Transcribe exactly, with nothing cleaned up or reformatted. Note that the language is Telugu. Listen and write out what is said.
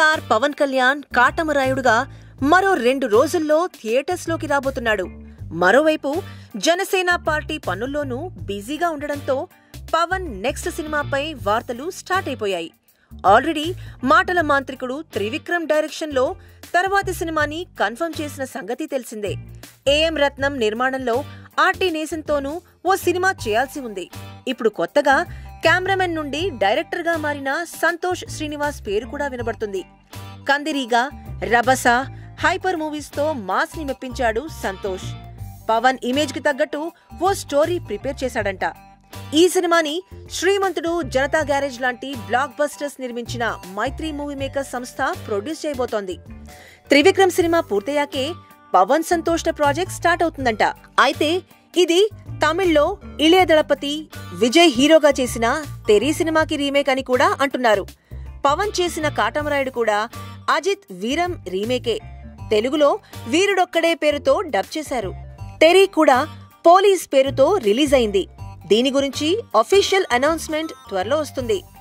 స్టార్ పవన్ కళ్యాణ్ కాటమరాయుడుగా మరో రెండు రోజుల్లో థియేటర్స్ లోకి రాబోతున్నాడు. మరోవైపు జనసేన పార్టీ పనుల్లోనూ బిజీగా ఉండడంతో పవన్ నెక్స్ట్ సినిమాపై వార్తలు స్టార్ట్ అయిపోయాయి. ఆల్రెడీ మాటల మాంత్రికుడు త్రివిక్రమ్ డైరెక్షన్ లో తర్వాతి సినిమాని కన్ఫర్మ్ చేసిన సంగతి తెలిసిందే. ఏఎం రత్నం నిర్మాణంలో ఆర్టీ నేసన్తోనూ ఓ సినిమా చేయాల్సి ఉంది. ఇప్పుడు కొత్తగా కెమెరామెన్ నుండి డైరెక్టర్ గా మారిన సంతోష్ శ్రీనివాస్ పేరు కూడా వినబడుతుంది. కందిరీగా, రభస, హైపర్ మూవీస్ తో మాస్ ని మెప్పించాడు సంతోష్. పవన్ ఇమేజ్ కి తగ్గట్టు ఓ స్టోరీ ప్రిపేర్ చేశాడంట. ఈ సినిమాని శ్రీమంతుడు, జనతా గ్యారేజ్ లాంటి బ్లాక్ బస్టర్స్ నిర్మించిన మైత్రి మూవీ మేకర్ సంస్థ ప్రొడ్యూస్ చేయబోతోంది. త్రివిక్రమ్ సినిమా పూర్తయ్యాకే పవన్ సంతోష్ల ప్రాజెక్ట్ స్టార్ట్ అవుతుందంట. అయితే ఇది తమిళ్లో ఇళయ దళపతి విజయ్ హీరోగా చేసిన తెరీ సినిమాకి రీమేక్ అని కూడా అంటున్నారు. పవన్ చేసిన కాటమరాయుడు కూడా అజిత్ వీరం రీమేకే. తెలుగులో వీరుడొక్కడే పేరుతో డబ్ చేశారు. తెరీ కూడా పోలీస్ పేరుతో రిలీజ్ అయింది. దీని గురించి అఫీషియల్ అనౌన్స్మెంట్ త్వరలో వస్తుంది.